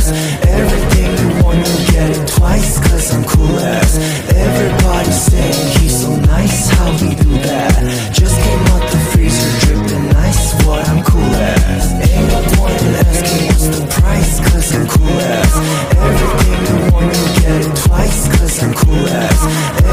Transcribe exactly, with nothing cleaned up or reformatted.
ass. Everything you want, you get it twice, cause I'm cool ass. Everybody saying he's so nice, how we do that? Just came out the freezer, dripping nice, what I'm cool ass. Ain't no point in asking what's the price, cause I'm cool ass. Everything you want, you get it twice, cause I'm cool ass.